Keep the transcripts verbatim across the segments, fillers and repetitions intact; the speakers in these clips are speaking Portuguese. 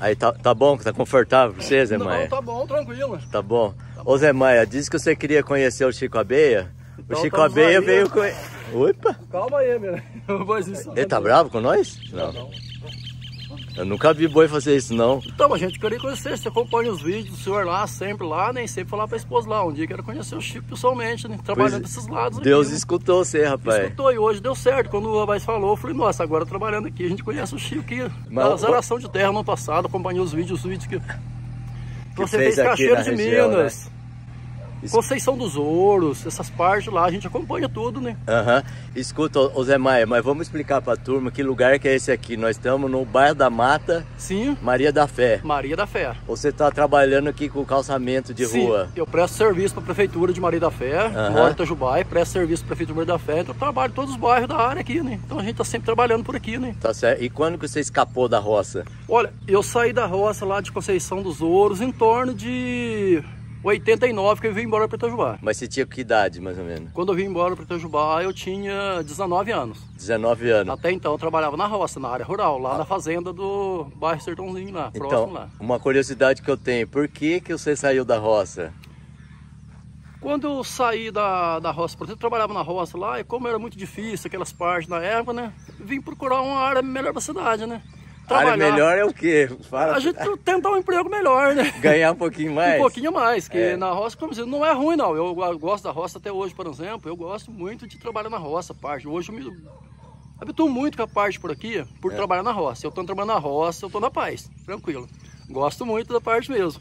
Aí tá, tá bom, tá confortável pra você, Zé Maia? Não, tá bom, tranquilo. Tá bom. Tá bom. Ô Zé Maia, disse que você queria conhecer o Chico Abelha. Então, o Chico Abelha aí, veio com... Opa! Calma aí, meu. Ele tá bravo com nós? Não. não. Eu nunca vi boi fazer isso, não. Então, a gente queria conhecer, você acompanha os vídeos do senhor lá, sempre lá, nem sempre falar pra esposa lá. Um dia quero conhecer o Chico pessoalmente, né? Trabalhando pois desses lados Deus aqui, né? escutou você, rapaz. Escutou, e hoje deu certo. Quando o rapaz falou, eu falei, nossa, agora trabalhando aqui, a gente conhece o Chico aqui. Mas, da zeração de terra no ano passado, acompanhei os vídeos, os vídeos que, que você fez fez Cachoeiro de região, Minas. Né? Conceição dos Ouros, essas partes lá, a gente acompanha tudo, né? Aham. Uhum. Escuta, ô Zé Maia, mas vamos explicar pra turma que lugar que é esse aqui. Nós estamos no bairro da Mata. Sim. Maria da Fé. Maria da Fé. Você tá trabalhando aqui com calçamento de Sim, rua? Eu presto serviço para a Prefeitura de Maria da Fé, uhum. moro em Itajubá, e presto serviço para a Prefeitura de Maria da Fé, então eu trabalho em todos os bairros da área aqui, né? Então a gente tá sempre trabalhando por aqui, né? Tá certo. E quando que você escapou da roça? Olha, eu saí da roça lá de Conceição dos Ouros em torno de oitenta e nove, que eu vim embora para Itajubá. Mas você tinha que idade, mais ou menos? Quando eu vim embora para Itajubá, eu tinha dezenove anos. dezenove anos. Até então eu trabalhava na roça, na área rural, lá ah. na fazenda do bairro Sertãozinho lá, então, próximo lá. Uma curiosidade que eu tenho, por que que você saiu da roça? Quando eu saí da, da roça, por exemplo, eu trabalhava na roça lá, e como era muito difícil aquelas partes na época, né? Vim procurar uma área melhor para a cidade, né? Trabalhar. Área melhor é o quê? Fala. A gente tentar um emprego melhor, né? Ganhar um pouquinho mais? Um pouquinho mais, que é. na roça, como dizer, não é ruim não. Eu, eu gosto da roça até hoje, por exemplo. Eu gosto muito de trabalhar na roça, parte. Hoje eu me habituo muito com a parte por aqui, por é. trabalhar na roça. Eu tô trabalhando na roça, eu tô na paz, tranquilo. Gosto muito da parte mesmo.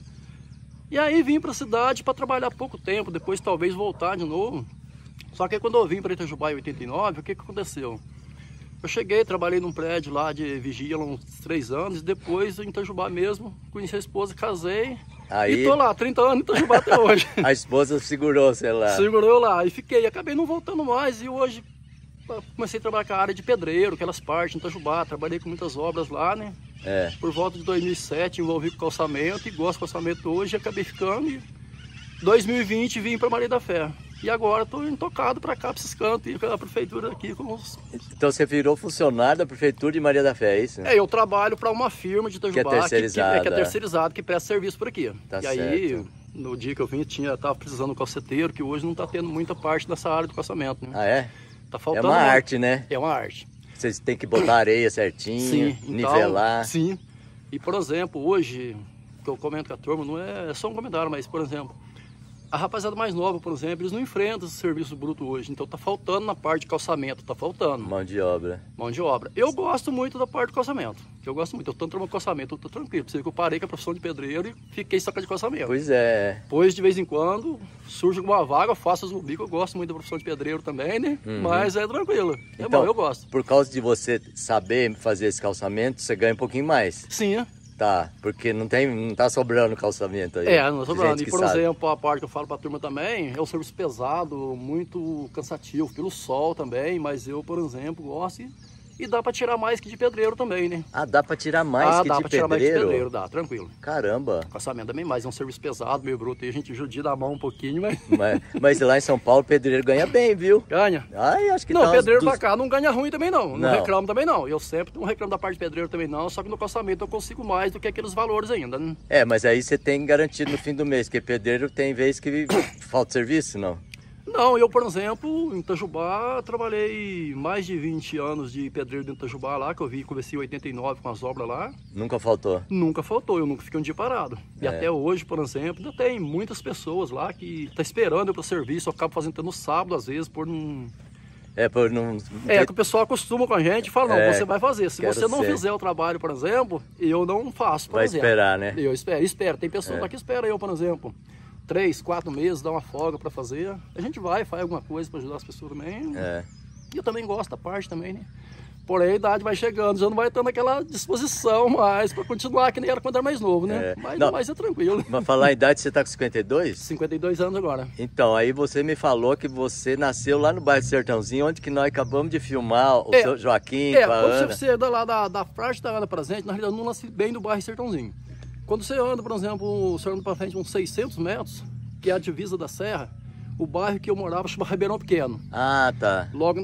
E aí vim para a cidade para trabalhar pouco tempo, depois talvez voltar de novo. Só que quando eu vim para Itajubá em oitenta e nove, o que que aconteceu? Eu cheguei, trabalhei num prédio lá de vigia há uns três anos, e depois em Itajubá mesmo, conheci a esposa, casei. Aí, e tô lá, trinta anos em Itajubá até hoje. A esposa segurou, sei lá. Segurou eu lá, e fiquei, acabei não voltando mais, e hoje comecei a trabalhar com a área de pedreiro, aquelas partes em Itajubá, trabalhei com muitas obras lá, né? É. Por volta de dois mil e sete, envolvi com calçamento, e gosto de calçamento hoje, e acabei ficando, e dois mil e vinte vim para Maria da Fé. E agora estou intocado para cá, para esses cantos, e a prefeitura aqui com os... Então você virou funcionário da prefeitura de Maria da Fé, é isso? É, eu trabalho para uma firma de Itajubá, que é terceirizada, que, que, é, que é terceirizado, que presta serviço por aqui. Tá e certo. aí, no dia que eu vim, tinha, tava precisando de um calceteiro, que hoje não está tendo muita parte dessa área do calçamento, né? Ah, é? Tá faltando. É uma muito. arte, né? É uma arte. Vocês têm que botar areia certinho, sim, então, nivelar. Sim. E, por exemplo, hoje, que eu comento com a turma, não é, é só um comentário, mas, por exemplo, a rapaziada mais nova, por exemplo, eles não enfrentam esse serviço bruto hoje. Então tá faltando na parte de calçamento, tá faltando. Mão de obra. Mão de obra. Eu gosto muito da parte de calçamento. Eu gosto muito. Eu tô trabalhando calçamento, eu tô tranquilo. Você vê que eu parei com a profissão de pedreiro e fiquei só de calçamento. Pois é. Depois, de vez em quando, surge alguma vaga, eu faço as no bico. Eu gosto muito da profissão de pedreiro também, né? Uhum. Mas é tranquilo. É então, bom, eu gosto. Por causa de você saber fazer esse calçamento, você ganha um pouquinho mais. Sim, é. Tá, porque não, tem, não tá sobrando calçamento aí. É, não tá sobrando. E, por sabe. exemplo, a parte que eu falo pra turma também, é um serviço pesado, muito cansativo, pelo sol também, mas eu, por exemplo, gosto e, e dá pra tirar mais que de pedreiro também, né? Ah, dá pra tirar mais ah, que dá de pra tirar pedreiro? mais que de pedreiro, dá, tranquilo. Caramba. Calçamento também, mas é um serviço pesado, meio bruto, e a gente judia da mão um pouquinho, mas... mas... Mas lá em São Paulo, o pedreiro ganha bem, viu? Ganha. Ai, acho que não, tá pedreiro dos... pra cá não ganha ruim também não, não, não reclamo também não. Eu sempre não reclamo da parte de pedreiro também não, só que no calçamento eu consigo mais do que aqueles valores ainda, né? É, mas aí você tem garantido no fim do mês, porque pedreiro tem vez que falta serviço, não? Não, eu, por exemplo, em Itajubá, trabalhei mais de vinte anos de pedreiro dentro de Itajubá lá, que eu vi, comecei em oitenta e nove com as obras lá. Nunca faltou? Nunca faltou, eu nunca fiquei um dia parado. E é. até hoje, por exemplo, ainda tem muitas pessoas lá que estão esperando eu para serviço, eu acabo fazendo no sábado, às vezes, por não... É, por não... É, que o pessoal acostuma com a gente e fala, não, é, você vai fazer. Se você não ser. fizer o trabalho, por exemplo, eu não faço, por vai exemplo. esperar, né? Eu espero, espero. Tem pessoas é. lá que esperam eu, por exemplo. Três, quatro meses, dá uma folga para fazer. A gente vai, faz alguma coisa para ajudar as pessoas também. É. E eu também gosto da parte também, né? Porém, a idade vai chegando, já não vai tendo aquela disposição mais para continuar que nem era quando era mais novo, né? É. Mas, não, mas é tranquilo. Mas falar a idade, você tá com cinquenta e dois? cinquenta e dois anos agora. Então, aí você me falou que você nasceu lá no bairro do Sertãozinho, onde que nós acabamos de filmar o é. seu Joaquim, é, com a quando Ana. você anda lá da, da frente da Ana presente, na realidade eu não nasci bem no bairro Sertãozinho. Quando você anda, por exemplo, você anda para frente uns seiscentos metros, que é a divisa da serra, o bairro que eu morava chama Ribeirão Pequeno. Ah, tá. Logo na,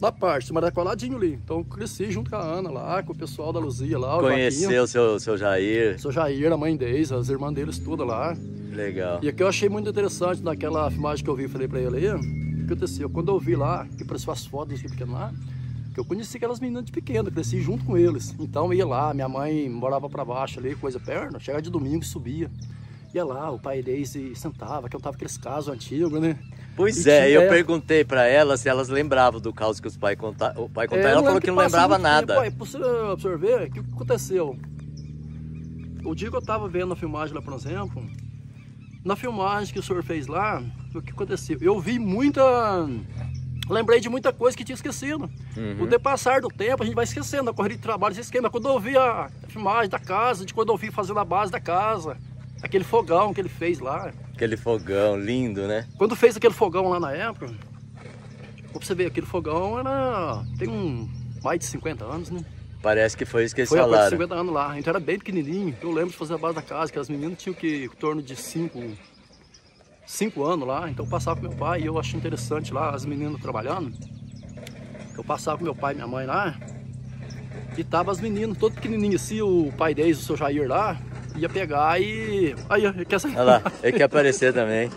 Da parte, mas era coladinho ali. Então eu cresci junto com a Ana lá, com o pessoal da Luzia lá. Conheceu o seu, seu Jair? Seu Jair, a mãe deles, as irmãs deles, tudo lá. Legal. E o que eu achei muito interessante naquela filmagem que eu vi, falei pra ele aí, o que aconteceu? Quando eu vi lá, que apareceu as fotos de pequeno lá, que eu conheci aquelas meninas de pequeno, cresci junto com eles. Então eu ia lá, minha mãe morava pra baixo ali, coisa perna, chegava de domingo e subia. Ia lá, o pai deles e sentava, que eu tava aqueles casos antigos, né? Pois E é, tinha- eu perguntei pra elas se elas lembravam do caos que os pais contaram. O pai contou, É, ela eu falou lembro que não passa lembrava muito nada. tempo. Aí, pra você observar, o que aconteceu? O dia que eu tava vendo a filmagem lá, por exemplo, na filmagem que o senhor fez lá, o que aconteceu? Eu vi muita... Lembrei de muita coisa que tinha esquecido. Uhum. O depassar do tempo, a gente vai esquecendo, a correria de trabalho, você esquema. Quando eu vi a filmagem da casa, de quando eu vi fazendo a base da casa, aquele fogão que ele fez lá. Aquele fogão lindo, né? Quando fez aquele fogão lá na época, pra você ver, aquele fogão era... tem um, mais de cinquenta anos, né? Parece que foi isso que eles Foi há quase falaram. cinquenta anos lá, então era bem pequenininho. Eu lembro de fazer a base da casa, que as meninas tinham que em torno de cinco anos lá. Então eu passava com meu pai e eu achei interessante lá, as meninas trabalhando. Eu passava com meu pai e minha mãe lá. E tava as meninas, todo pequenininho assim, o pai deles, o seu Jair lá, ia pegar e... Aí, quer sair? Olha lá, ele quer aparecer também.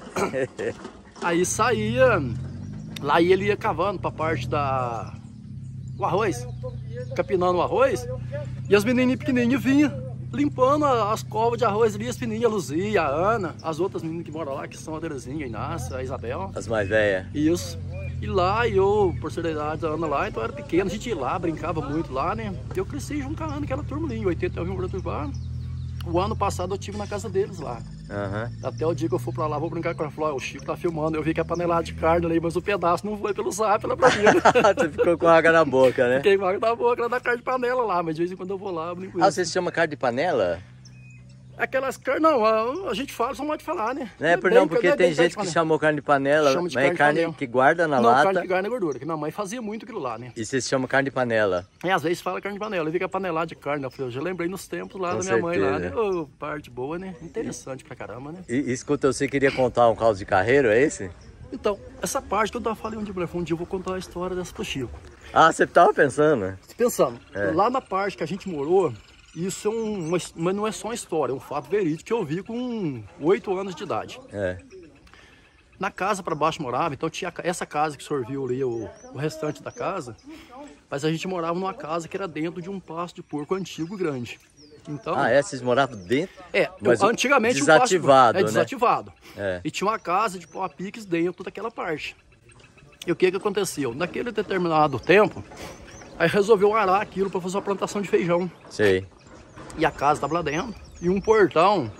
Aí saía, lá e ele ia cavando pra parte da... o arroz, capinando o arroz, e as menininhas pequenininhas vinham limpando a- as covas de arroz ali, as menininhas, a Luzia, a Ana, as outras meninas que moram lá, que são a Terezinha, a Inácia, a Isabel. As mais velhas. Isso. E lá, e eu, por ser da idade da Ana lá, então eu era pequeno, a gente ia lá, brincava muito lá, né? Eu cresci junto com a Ana, aquela turma ali, em oitenta eu vim para Urbano. O ano passado eu estive na casa deles lá. Aham. Até o dia que eu for pra lá, vou brincar com ela. Falou, ó, o Chico tá filmando, eu vi que a panelada de carne ali, mas o pedaço não foi pelo zap, ela pra mim. Você ficou com água na boca, né? Fiquei com água na boca, ela dá carne de panela lá, mas de vez em quando eu vou lá, eu brinco com Ah, isso. você se chama carne de panela? Aquelas carnes, não, a, a gente fala, só pode falar, né? Não é por bem- não, porque é tem bem carne gente de que panela. chamou carne de panela, Chama de mas carne é de carne panela. que guarda na Não, lata carne de carne é gordura, que minha mãe fazia muito aquilo lá, né? e você se chama carne de panela. E às vezes fala carne de panela, eu vi que é panelada de carne, eu, falei, eu já lembrei nos tempos lá Com da minha mãe lá, né? certeza. Ô, parte boa, né? Interessante pra caramba, né? E, e escuta, você queria contar um caos de carreiro, é esse? Então, essa parte que eu tava falando um dia, um dia eu vou contar a história dessa pro Chico. Ah, você tava pensando? Pensando, É. lá na parte que a gente morou, isso é um, uma, mas não é só uma história, é um fato verídico que eu vi com oito anos de idade. É. Na casa para baixo morava, então tinha essa casa que o senhor viu ali, o, o restante da casa, mas a gente morava numa casa que era dentro de um pasto de porco antigo grande. Então, Ah, é? Vocês moravam dentro? é, Mas eu- o- antigamente desativado, o pasto, é né? desativado. É. E tinha uma casa de pau a piques dentro daquela parte. E o que que aconteceu? Naquele determinado tempo, aí resolveu arar aquilo para fazer uma plantação de feijão. Sei. E a casa estava lá dentro. E um portão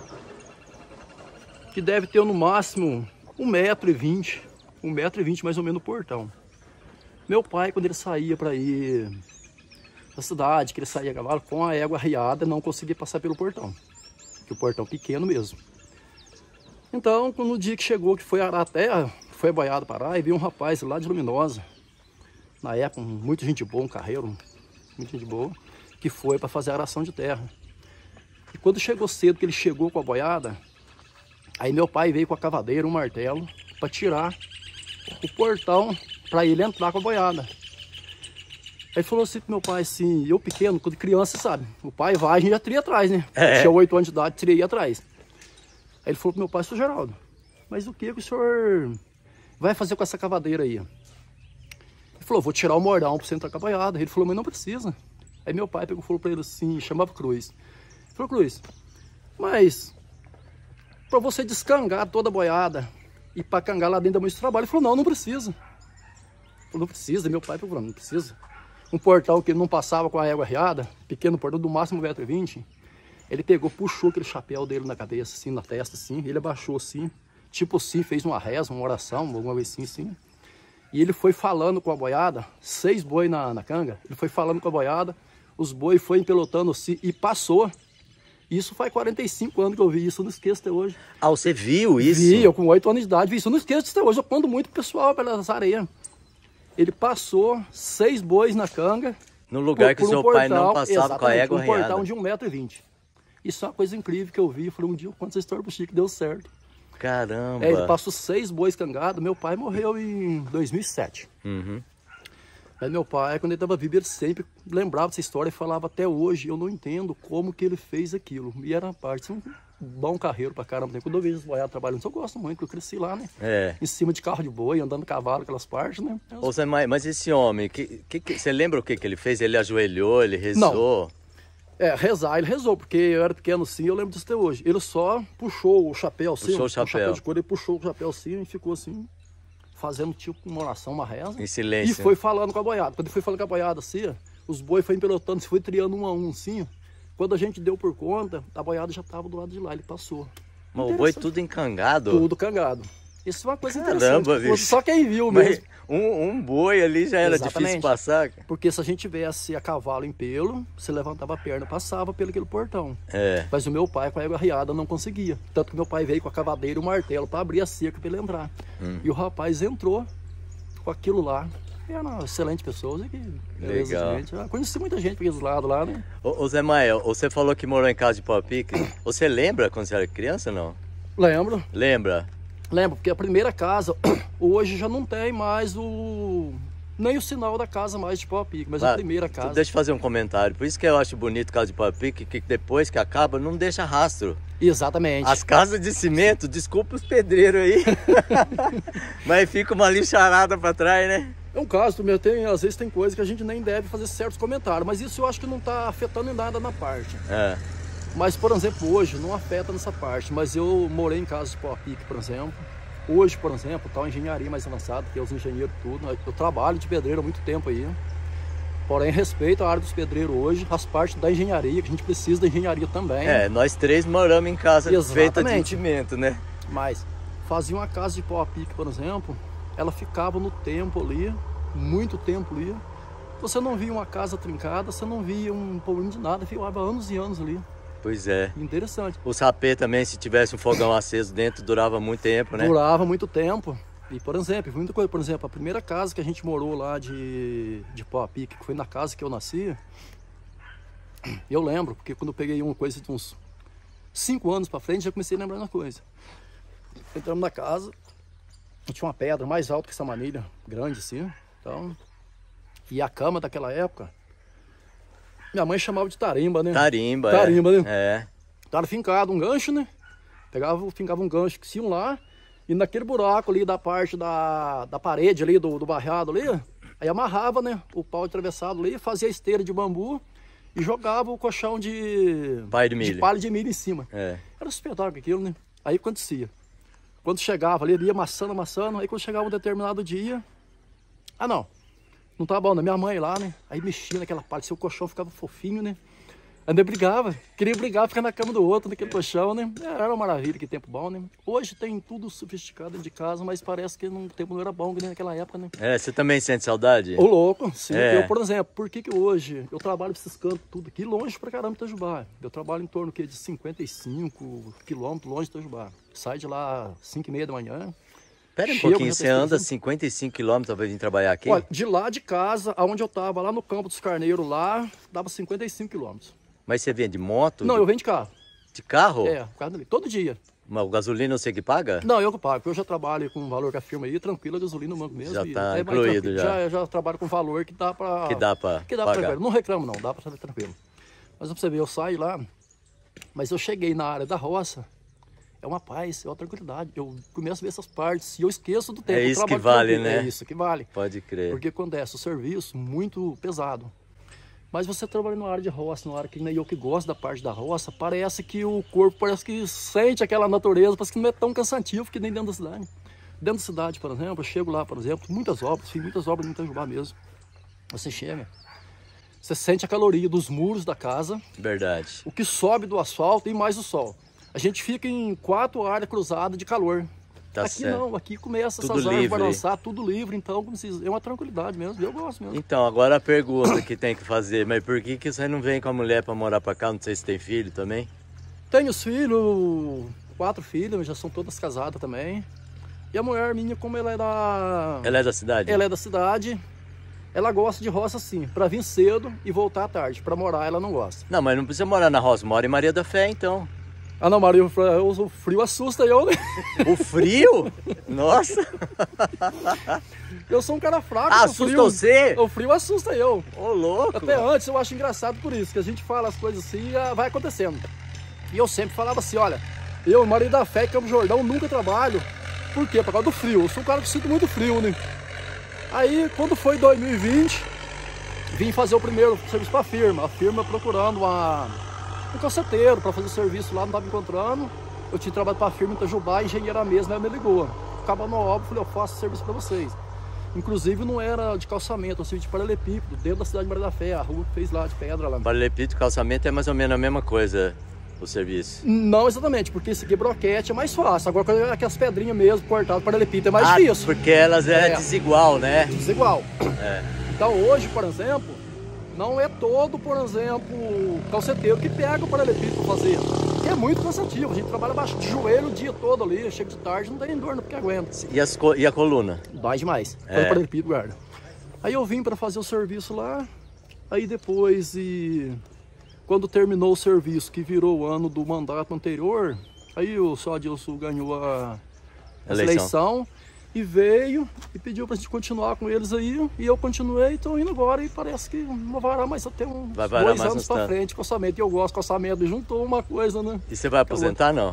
que deve ter no máximo um metro e vinte. Um metro e vinte mais ou menos o portão. Meu pai, quando ele saía para ir da cidade, que ele saía a cavalo, com a égua arriada, não conseguia passar pelo portão. Que o portão pequeno mesmo. Então, no dia que chegou, que foi arar a terra, foi boiado para lá, e veio um rapaz lá de Luminosa. Na época, muita gente boa, um carreiro, muita gente boa, que foi para fazer a aração de terra. E quando chegou cedo, que ele chegou com a boiada, aí meu pai veio com a cavadeira, um martelo, para tirar o portão, para ele entrar com a boiada. Aí falou assim pro meu pai, assim, eu pequeno, quando criança, sabe, o pai vai, a gente já tria atrás, né? É. Tinha oito anos de idade, teria atrás. Aí ele falou pro meu pai, seu Geraldo, mas o que que o senhor vai fazer com essa cavadeira aí? Ele falou, vou tirar o mordão para você entrar com a boiada. Ele falou, mas não precisa. Aí meu pai pegou e falou para ele assim, chamava Cruz. Ele falou, Cruz, mas para você descangar toda a boiada e para cangar lá dentro da muito trabalho. Ele falou, não, não precisa. Ele falou, não precisa. Meu pai falou, não precisa. Um portal que não passava com a égua arriada, pequeno portão do máximo um metro e vinte, ele pegou, puxou aquele chapéu dele na cabeça, assim, na testa, assim, ele abaixou assim, tipo assim, fez uma reza, uma oração, alguma coisa assim, assim. E ele foi falando com a boiada, seis boi na, na canga, ele foi falando com a boiada, os boi foi empelotando assim e passou. Isso faz quarenta e cinco anos que eu vi isso, eu não esqueço até hoje. Ah, você viu isso? Vi, eu com oito anos de idade vi isso, eu não esqueço até hoje, eu conto muito pro pessoal pelas areias. Ele passou seis bois na canga. No lugar que por o seu um pai não portal, passava com a exatamente, égua um portão arreada. de um metro e vinte. Isso é uma coisa incrível que eu vi, eu falei, um dia eu conto essa história pro Chico, deu certo. Caramba. É, ele passou seis bois cangados, meu pai morreu em dois mil e sete. Uhum. Aí meu pai, quando ele estava vivo, ele sempre lembrava dessa história e falava até hoje, eu não entendo como que ele fez aquilo. E era uma parte, um bom carreiro pra caramba. Quando eu vejo os boiados trabalhando, eu gosto muito, porque eu cresci lá, né? É. Em cima de carro de boi, andando cavalo, aquelas partes, né? Ô, Zé Maia, mas esse homem, que, que, que, você lembra o que, que ele fez? Ele ajoelhou, ele rezou? Não. É, rezar, ele rezou, porque eu era pequeno assim, eu lembro disso até hoje. Ele só puxou o chapéu assim, puxou o chapéu. chapéu de couro, ele puxou o chapéu assim e ficou assim, fazendo tipo uma oração, uma reza. Em silêncio. E foi falando com a boiada. Quando ele foi falando com a boiada assim, os bois foi empelotando, se foi triando um a um assim. Quando a gente deu por conta, a boiada já estava do lado de lá, ele passou. Mas o boi tudo encangado? Tudo cangado. Isso é uma coisa Caramba, interessante. bicho. Só quem viu Mas mesmo. Um, um boi ali já era Exatamente. difícil passar. Porque se a gente tivesse a cavalo em pelo, você levantava a perna, passava pelo aquele portão. É. Mas o meu pai, com a égua arriada, não conseguia. Tanto que meu pai veio com a cavadeira e o martelo para abrir a cerca para ele entrar. Hum. E o rapaz entrou com aquilo lá. E era uma excelente pessoa. Que, legal. Gente, eu conheci muita gente por aqueles lados lá, né? Ô, ô Zé Maia, você falou que morou em casa de pau a pique. Você lembra quando você era criança ou não? Lembro. Lembra? Lembro, porque a primeira casa, hoje já não tem mais o... nem o sinal da casa mais de pau a pique, mas ah, a primeira casa... Deixa eu fazer um comentário. Por isso que eu acho bonito casa de pau a pique, que depois que acaba não deixa rastro. Exatamente. As casas de cimento, desculpa os pedreiros aí, mas fica uma lixarada pra trás, né? É um caso, meu, tem, às vezes tem coisa que a gente nem deve fazer certos comentários, mas isso eu acho que não tá afetando em nada na parte. É. Mas, por exemplo, hoje não afeta nessa parte, mas eu morei em casa de pau a pique, por exemplo. Hoje, por exemplo, está uma engenharia mais avançada, que é os engenheiros tudo. Eu trabalho de pedreiro há muito tempo aí. Porém, respeito a área dos pedreiros hoje, as partes da engenharia, que a gente precisa da engenharia também. É, nós três moramos em casa Exatamente. Feita de cimento, né? Mas, fazia uma casa de pau a pique, por exemplo, ela ficava no tempo ali, muito tempo ali. Você não via uma casa trincada, você não via um problema de nada, ficava anos e anos ali. Pois é. Interessante. O sapê também, se tivesse um fogão aceso dentro, durava muito tempo, né? Durava muito tempo. E, por exemplo, muita coisa. Por exemplo, a primeira casa que a gente morou lá de, de pau a pique, que foi na casa que eu nasci, eu lembro, porque quando eu peguei uma coisa de uns cinco anos pra frente, já comecei a lembrar uma coisa. Entramos na casa, e tinha uma pedra mais alta que essa manilha, grande assim. Então, e a cama daquela época, minha mãe chamava de tarimba, né? Tarimba, Tarimba, é. né? É. Tava fincado um gancho, né? Pegava, fincava um gancho que tinha lá, e naquele buraco ali da parte da, da parede ali, do, do barrado ali, aí amarrava, né? O pau atravessado ali, fazia a esteira de bambu e jogava o colchão de, palha de milho. de palha de milho em cima. É. Era um espetáculo aquilo, né? Aí acontecia. Quando chegava ali, ele ia amassando, amassando, aí quando chegava um determinado dia, ah não, não tava bom, né? Minha mãe lá, né? Aí mexia naquela parte, seu colchão ficava fofinho, né? Ainda brigava, queria brigar, ficar na cama do outro, naquele colchão, né? Era uma maravilha, que tempo bom, né? Hoje tem tudo sofisticado dentro de casa, mas parece que o tempo não era bom, que nem naquela época, né? É, você também sente saudade? Ô louco, sim. É. Eu, por exemplo, por que que hoje eu trabalho pra esses cantos tudo aqui, longe pra caramba de Itajubá? Eu trabalho em torno que, de cinquenta e cinco quilômetros longe de Itajubá. Sai de lá às cinco e meia da manhã. Pera um Chego, pouquinho, já você tô anda esquecendo. cinquenta e cinco quilômetros para vir trabalhar aqui? Olha, de lá de casa, aonde eu tava, lá no Campo dos Carneiros, lá, dava cinquenta e cinco quilômetros. Mas você vem de moto? Não, eu venho de carro. De carro? É, por causa dali, todo dia. Mas o gasolina você que paga? Não, eu que pago, porque eu já trabalho com o valor que a firma aí, tranquilo, a gasolina no banco mesmo. Já e tá é mais incluído tranquilo. já. já. Já trabalho com valor que dá pra... Que dá pra Que dá pra pagar. tranquilo. Não reclamo não, dá pra fazer tranquilo. Mas pra você ver, eu saio lá, mas eu cheguei na área da roça, é uma paz, é uma tranquilidade. Eu começo a ver essas partes e eu esqueço do tempo. É eu isso que trabalho vale, tranquilo. né? É isso que vale. Pode crer. Porque acontece o serviço muito pesado. Mas você trabalha numa área de roça, numa área que nem eu que gosto da parte da roça, parece que o corpo parece que sente aquela natureza, parece que não é tão cansativo que nem dentro da cidade. Dentro da cidade, por exemplo, eu chego lá, por exemplo, muitas obras, fiz muitas obras no Itajubá mesmo. Você chega, você sente a caloria dos muros da casa, Verdade. o que sobe do asfalto e mais o sol. A gente fica em quatro áreas cruzadas de calor. Tá aqui certo. não, aqui começa Tudo essas árvores livre. a balançar, tudo livre, então como se, é uma tranquilidade mesmo, eu gosto mesmo. Então, agora a pergunta que tem que fazer, mas por que que você não vem com a mulher para morar para cá? Não sei se tem filho também. Tenho os filhos, quatro filhos, já são todas casadas também. E a mulher minha, como ela é da... Ela é da cidade? Ela é da cidade, ela gosta de roça sim, para vir cedo e voltar à tarde. Para morar ela não gosta. Não, mas não precisa morar na roça, mora em Maria da Fé então. Ah, não, Maria, o frio assusta eu, né? O frio? Nossa! Eu sou um cara fraco. Ah, assusta frio. Você? O frio assusta eu. Ô, louco! Até antes eu acho engraçado por isso, que a gente fala as coisas assim e vai acontecendo. E eu sempre falava assim, olha, eu, Maria da Fé, Campo Jordão, nunca trabalho. Por quê? Por causa do frio. Eu sou um cara que sinto muito frio, né? Aí, quando foi dois mil e vinte, vim fazer o primeiro serviço para a firma. A firma procurando uma, um calceteiro para fazer o serviço lá, não estava encontrando. Eu tinha trabalhado para a firma em Itajubá, a engenheira mesmo, ela me ligou. Acabando a obra, eu falei, eu faço serviço para vocês. Inclusive não era de calçamento, eu serviço de paralelepípedo, dentro da cidade de Maria da Fé, a rua que fez lá de pedra lá. Paralelepípedo e calçamento é mais ou menos a mesma coisa, o serviço? Não exatamente, porque esse aqui broquete é mais fácil. Agora aquelas pedrinhas mesmo, cortadas, paralelepípedo, é mais ah, difícil. Porque elas é, é desigual, né? Desigual. É. Então hoje, por exemplo, não é todo, por exemplo, calceteiro que pega o paralelepípedo para fazer. Que é muito cansativo, a gente trabalha baixo de joelho o dia todo ali, chega de tarde, não tem dor, não, porque aguenta. E, as, e a coluna? Dói demais, é. quando o paralelepípedo guarda. Aí eu vim para fazer o serviço lá, aí depois, e quando terminou o serviço, que virou o ano do mandato anterior, aí o seu Adilson ganhou a, a eleição. eleição e veio e pediu pra gente continuar com eles aí, e eu continuei, tô indo agora e parece que não vai varar mais até uns vai dois mais anos pra frente com orçamento, e eu gosto com orçamento, juntou uma coisa, né? E você vai aposentar, não?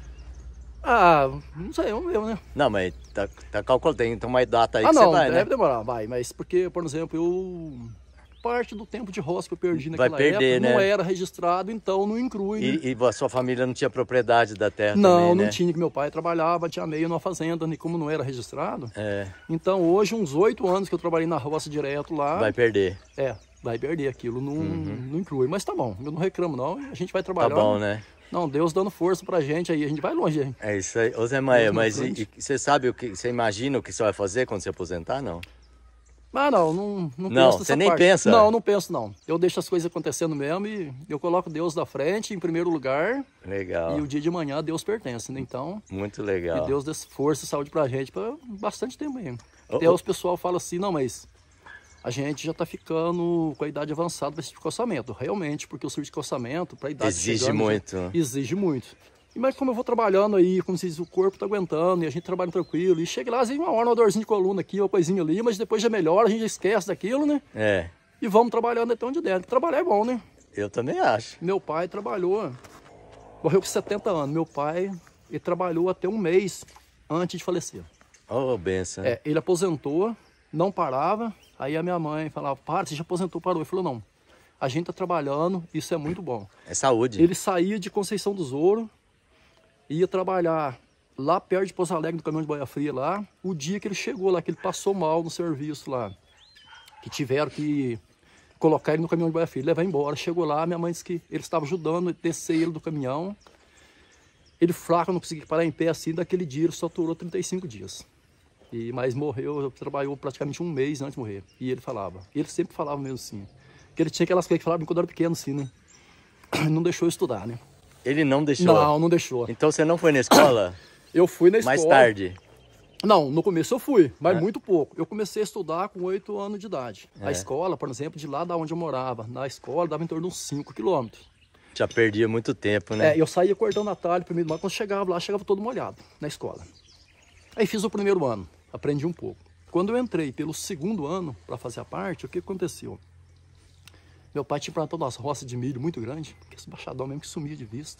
Ah, não sei, vamos ver, né? Não, mas tá, tá calculando, tem então uma data aí ah, que não, você vai, deve né? demorar, vai, mas porque, por exemplo, eu... parte do tempo de roça que eu perdi naquela vai perder, época, né? não era registrado, então não inclui. E, né? e a sua família não tinha propriedade da terra não, também, não né? tinha, que meu pai trabalhava, tinha meio numa fazenda, e como não era registrado. É. Então hoje, uns oito anos que eu trabalhei na roça direto lá. Vai perder. É, vai perder aquilo, não, uhum. não inclui. Mas tá bom, eu não reclamo não, a gente vai trabalhando. Tá bom, né? Não, Deus dando força pra gente aí, a gente vai longe aí. É isso aí. Ô Zé Maia, mas e, e, você sabe o que, você imagina o que você vai fazer quando você aposentar, não? Ah, não, não, não, não penso você nem parte. pensa? Não, não penso não. Eu deixo as coisas acontecendo mesmo e eu coloco Deus da frente em primeiro lugar. Legal. E o dia de amanhã Deus pertence, né? Então... Muito legal. Que Deus dê força e saúde pra gente para bastante tempo aí. Oh, Até oh. os pessoal falam assim, não, mas a gente já tá ficando com a idade avançada para esse tipo de calçamento. Realmente, porque o serviço de calçamento, para a idade exige chegando, muito. Exige muito. Mas como eu vou trabalhando aí, como se diz, o corpo tá aguentando e a gente trabalha tranquilo. E chega lá, às vezes uma hora, uma dorzinha de coluna aqui, uma coisinha ali, mas depois já melhora, a gente já esquece daquilo, né? É. E vamos trabalhando até onde der. Trabalhar é bom, né? Eu também acho. Meu pai trabalhou, morreu com setenta anos. Meu pai, ele trabalhou até um mês antes de falecer. Oh, benção. É, ele aposentou, não parava. Aí a minha mãe falava, para, você já aposentou, parou. Ele falou, não, a gente tá trabalhando, isso é muito bom. É saúde. Ele saía de Conceição dos Ouros, ia trabalhar lá perto de Pouso Alegre, no caminhão de boia fria lá. O dia que ele chegou lá, que ele passou mal no serviço lá, que tiveram que colocar ele no caminhão de boia fria, levar embora. Chegou lá, minha mãe disse que ele estava ajudando a descer ele do caminhão. Ele fraco, não conseguia parar em pé assim, daquele dia ele só durou trinta e cinco dias. E, mas morreu, trabalhou praticamente um mês antes de morrer. E ele falava, ele sempre falava mesmo assim, que ele tinha aquelas coisas que falava quando era pequeno assim, né? Não deixou eu estudar, né? Ele não deixou? Não, não deixou. Então você não foi na escola? Eu fui na escola. Mais tarde? Não, no começo eu fui, mas é. muito pouco. Eu comecei a estudar com oito anos de idade. É. A escola, por exemplo, de lá da onde eu morava, na escola dava em torno de uns cinco quilômetros. Já perdia muito tempo, né? É, eu saía cortando atalho primeiro, mas quando chegava lá, chegava todo molhado na escola. Aí fiz o primeiro ano, aprendi um pouco. Quando eu entrei pelo segundo ano para fazer a parte, o que aconteceu? Meu pai tinha plantado umas roças de milho muito grandes, que esse baixadão mesmo que sumia de vista.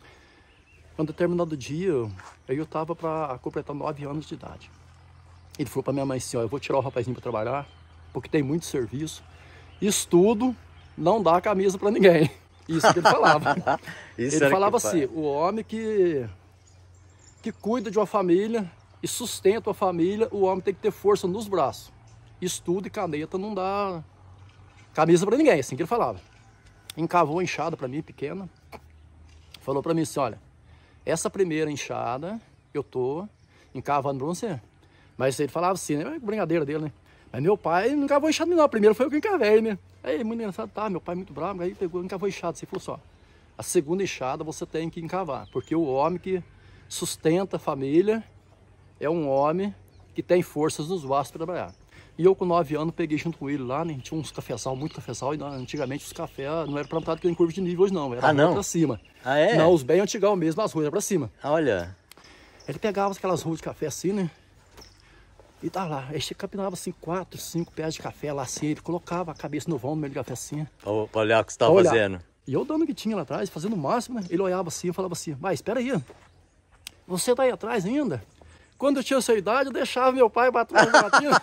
Um determinado dia, aí eu tava para completar nove anos de idade. Ele falou para minha mãe assim, ó, eu vou tirar o rapazinho para trabalhar, porque tem muito serviço. Estudo, não dá camisa para ninguém. Isso que ele falava. Ele falava assim, o homem que, que cuida de uma família e sustenta a família, o homem tem que ter força nos braços. Estudo e caneta não dá camisa para ninguém, assim que ele falava. Encavou a enxada para mim, pequena. Falou para mim assim, olha, essa primeira enxada eu tô encavando para você. Mas ele falava assim, né? Brincadeira dele, né? Mas meu pai não encavou enxada não, primeiro foi eu que encavei, né? Aí, muito engraçado, tá, meu pai muito bravo, aí pegou e encavou enxada. Você falou só, a segunda enxada você tem que encavar, porque o homem que sustenta a família é um homem que tem forças nos braços para trabalhar. E eu com nove anos peguei junto com ele lá, né? Tinha uns cafezal, muito cafezal, e antigamente os cafés não eram plantados que em curva de nível hoje não, era ah, não? pra cima. Ah, é? Não, os bem antigão mesmo, as ruas, era pra cima. Olha. Ele pegava aquelas ruas de café assim, né? E tá lá, aí você capinava assim, quatro, cinco pés de café lá assim, ele colocava a cabeça no vão no meio do café assim. Pra, pra olhar o que você tava fazendo. E eu dando o que tinha lá atrás, fazendo o máximo, né? Ele olhava assim, eu falava assim, mas espera aí, você tá aí atrás ainda? Quando eu tinha essa idade, eu deixava meu pai bater na batina.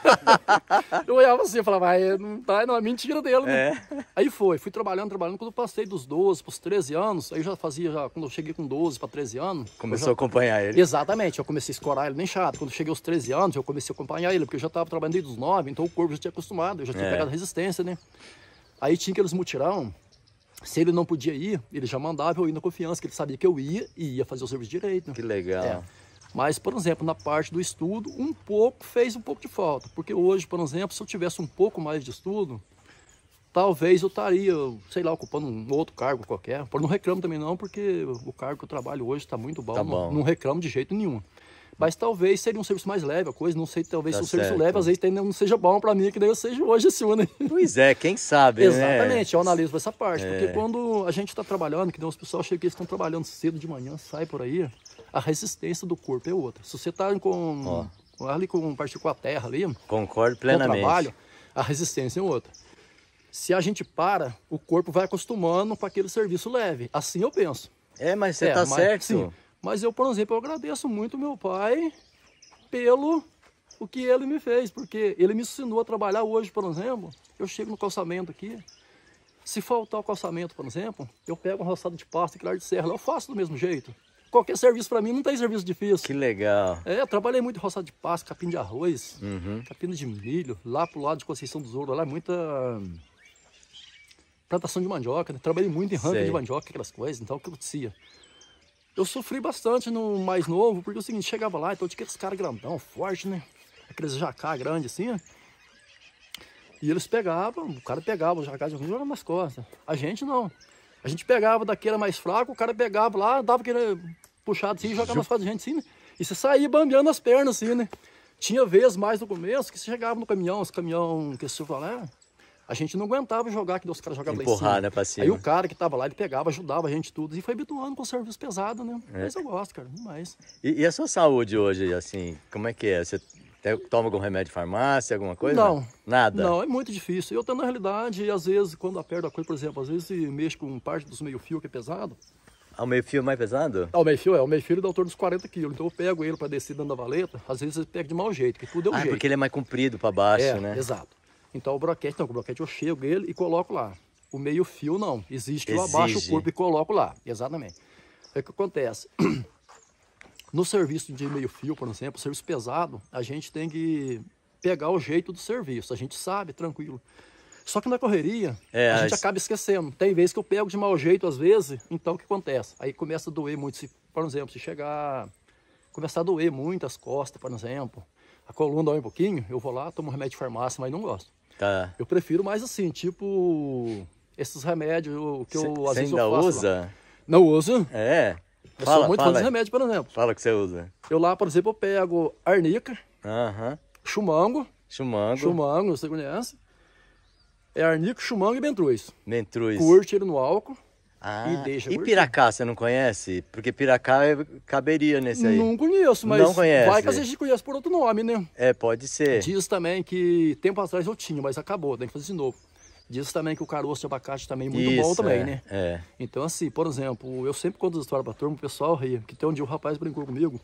Eu olhava assim, eu falava, mas não tá, não é mentira dele, né? É. Aí foi, fui trabalhando, trabalhando. Quando eu passei dos doze para os treze anos, aí eu já fazia, já, quando eu cheguei com doze para treze anos... Começou já... a acompanhar ele. Exatamente, eu comecei a escorar ele nem chato. Quando eu cheguei aos treze anos, eu comecei a acompanhar ele, porque eu já estava trabalhando desde os nove, então o corpo já tinha acostumado, eu já tinha é. pegado resistência, né? Aí tinha aqueles mutirão, se ele não podia ir, ele já mandava eu ir na confiança, que ele sabia que eu ia e ia fazer o serviço direito. Que legal. É. Mas, por exemplo, na parte do estudo, um pouco fez um pouco de falta. Porque hoje, por exemplo, se eu tivesse um pouco mais de estudo, talvez eu estaria, sei lá, ocupando um outro cargo qualquer. Por não reclamo também não, porque o cargo que eu trabalho hoje está muito bom. Tá bom. Não, não reclamo de jeito nenhum. Mas talvez seria um serviço mais leve a coisa. Não sei, talvez tá se o certo. serviço leve, às vezes não seja bom para mim, que nem eu seja hoje assim, né? Pois é, quem sabe, Exatamente, né? eu analiso essa parte. É. Porque quando a gente está trabalhando, que nem os pessoal chegam que estão trabalhando cedo de manhã, sai por aí... A resistência do corpo é outra. Se você está com, oh. ali com partir com a terra ali, concordo plenamente. Com o trabalho, a resistência é outra. Se a gente para, o corpo vai acostumando com aquele serviço leve. Assim eu penso. É, mas você está é, certo. Sim, mas eu, por exemplo, eu agradeço muito meu pai pelo o que ele me fez, porque ele me ensinou a trabalhar hoje, por exemplo. Eu chego no calçamento aqui. Se faltar o calçamento, por exemplo, eu pego uma roçada de pasta e de serra, eu faço do mesmo jeito. Qualquer serviço para mim não tem serviço difícil. Que legal. É, eu trabalhei muito em roçado de pasto, capim de arroz, uhum. capim de milho, lá pro lado de Conceição dos Ouros, lá é muita plantação de mandioca, né? Trabalhei muito em ranca de mandioca, aquelas coisas, então o que acontecia? Eu sofri bastante no mais novo, porque é o seguinte, chegava lá, então tinha aqueles caras grandão, forte, né? Aqueles jacá grandes assim, né? E eles pegavam, o cara pegava o jacá de jogava nas costas. A gente não. A gente pegava daquele mais fraco, o cara pegava lá, dava aquele puxado assim, jogava nas costas da gente assim, né? E você saía bambeando as pernas assim, né? Tinha vezes mais no começo que você chegava no caminhão, os caminhão que você falar, a gente não aguentava jogar, que os caras jogavam lá em cima. Né, pra cima. Aí o cara que tava lá, ele pegava, ajudava a gente tudo, e foi habituando com o serviço pesado, né? É. Mas eu gosto, cara, demais. E, e a sua saúde hoje, assim, como é que é? Você toma algum remédio de farmácia, alguma coisa? Não. Nada? Não, é muito difícil. Eu tô na realidade, às vezes, quando aperto a coisa, por exemplo, às vezes mexo com parte dos meio-fio que é pesado. Ah, o meio-fio mais pesado? Ah, o meio-fio é. O meio-fio é da altura dos quarenta quilos. Então eu pego ele para descer dentro da valeta, às vezes eu pego de mau jeito, que tudo é um ah, jeito. porque ele é mais comprido para baixo, é, né? Exato. Então o broquete, não, o broquete eu chego ele e coloco lá. O meio-fio não. Existe que eu Exige. abaixo o corpo e coloco lá. Exatamente. O que acontece? No serviço de meio-fio, por exemplo, serviço pesado, a gente tem que pegar o jeito do serviço. A gente sabe, tranquilo. Só que na correria, é, a gente acaba esquecendo. Tem vezes que eu pego de mau jeito, às vezes, então o que acontece? Aí começa a doer muito. Se, por exemplo, se chegar... Começar a doer muito as costas, por exemplo. A coluna dói um pouquinho, eu vou lá, tomo remédio de farmácia, mas não gosto. Tá. Eu prefiro mais assim, tipo... Esses remédios que eu, cê, às vezes, ainda eu faço usa? Lá. Não uso. É? Eu fala, sou muito fala. fã dos remédios, por exemplo. Fala o que você usa. Eu lá, por exemplo, eu pego arnica, uh-huh. chumango. Chumango. Chumango, você conhece? É arnica, chumango e bentruz. Bentruz. Curte ele no álcool ah, e deixa E curtir. piracá, você não conhece? Porque piracá é, caberia nesse aí. Não conheço, mas não conhece. Vai que a gente conhece por outro nome, né? É, pode ser. Diz também que tempo atrás eu tinha, mas acabou, tem que fazer de novo. Diz também que o caroço de abacate também é muito Isso, bom também, é, né? É. Então assim, por exemplo, eu sempre conto as histórias pra turma, o pessoal ria. Que tem um dia o rapaz brincou comigo.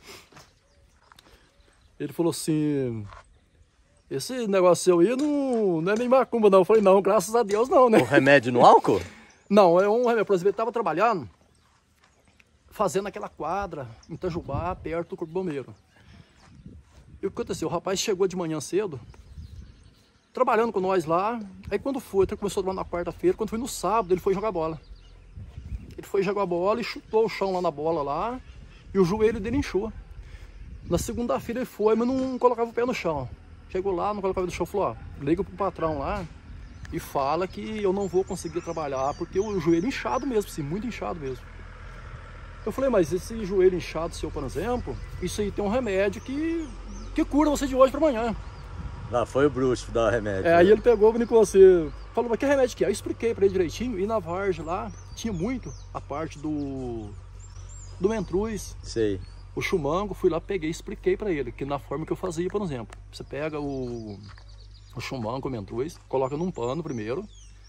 Ele falou assim... Esse negócio seu aí não, não é nem macumba, não. Eu falei, não, graças a Deus não, né? O remédio no álcool? Não, é um remédio. Por exemplo, ele estava trabalhando, fazendo aquela quadra em Itajubá, perto do Corpo Bombeiro. E o que aconteceu? O rapaz chegou de manhã cedo, trabalhando com nós lá. Aí quando foi, ele começou a trabalhar na quarta-feira, quando foi no sábado, ele foi jogar bola. Ele foi jogar bola e chutou o chão lá na bola lá, e o joelho dele inchou. Na segunda-feira ele foi, mas não colocava o pé no chão. Chegou lá, não colocava no chão, falou, ó, liga pro patrão lá e fala que eu não vou conseguir trabalhar, porque o joelho inchado mesmo, assim, muito inchado mesmo. Eu falei, mas esse joelho inchado seu, por exemplo, isso aí tem um remédio que, que cura você de hoje para amanhã. Lá foi o bruxo dar o remédio. É, aí ele pegou e com você, falou, mas que remédio que é? Eu expliquei pra ele direitinho, e na vargem lá tinha muito a parte do, do mentruz. Sei. O chumango, fui lá, peguei e expliquei pra ele, que na forma que eu fazia, por exemplo. Você pega o, o chumango, o mentruz, coloca num pano primeiro.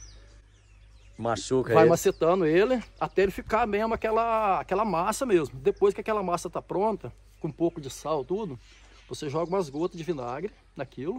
Machuca Vai ele. macetando ele, até ele ficar mesmo aquela, aquela massa mesmo. Depois que aquela massa tá pronta, com um pouco de sal, tudo, você joga umas gotas de vinagre naquilo.